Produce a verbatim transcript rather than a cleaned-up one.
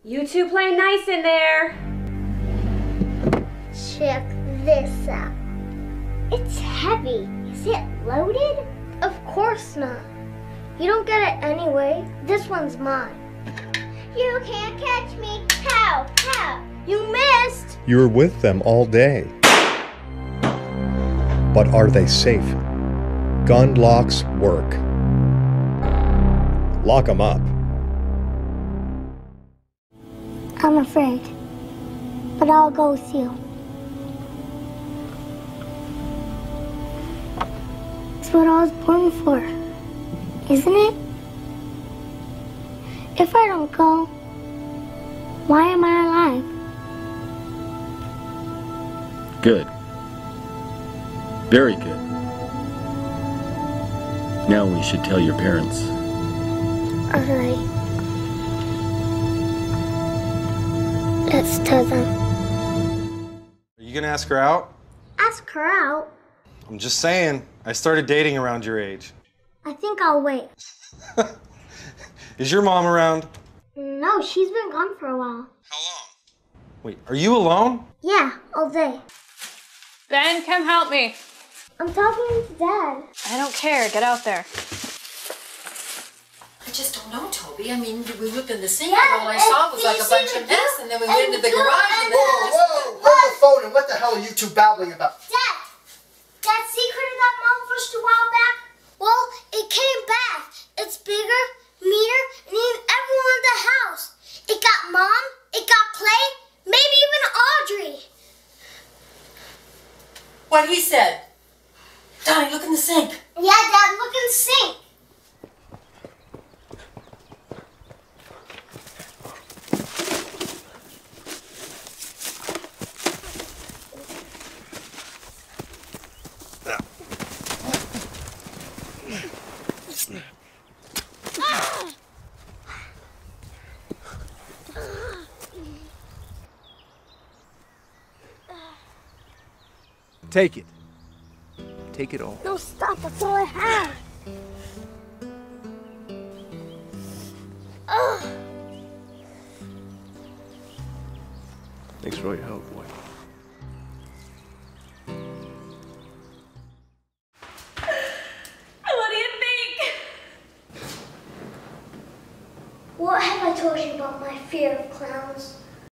You two play nice in there. Check this out. It's heavy. Is it loaded? Of course not. You don't get it anyway. This one's mine. You can't catch me. Pow, pow. You missed. You were with them all day. But are they safe? Gun locks work. Lock them up. I'm afraid, but I'll go with you. It's what I was born for, isn't it? If I don't go, why am I alive? Good. Very good. Now we should tell your parents. All right. Let's tell them. Are you gonna ask her out? Ask her out? I'm just saying, I started dating around your age. I think I'll wait. Is your mom around? No, she's been gone for a while. How long? Wait, are you alone? Yeah, all day. Ben, come help me. I'm talking to Dad. I don't care. Get out there. I just don't know, Toby. I mean, we looked in the sink Yeah, and all I saw was and like you a bunch see of the mess, do- and then we and went into the do- garage and and then do- we Whoa, just... whoa, hold the phone, and what the hell are you two babbling about? Dad, that secret that Mom pushed a while back, well, it came back. It's bigger, meaner, and even everyone in the house. It got Mom, it got Clay, maybe even Audrey. What he said. Donnie, look in the sink. Yeah, Dad, look in the sink. Take it. Take it all. No, stop, that's all I have. Ugh. Thanks for all your help, boy. What do you think? What have I told you about my fear of clowns?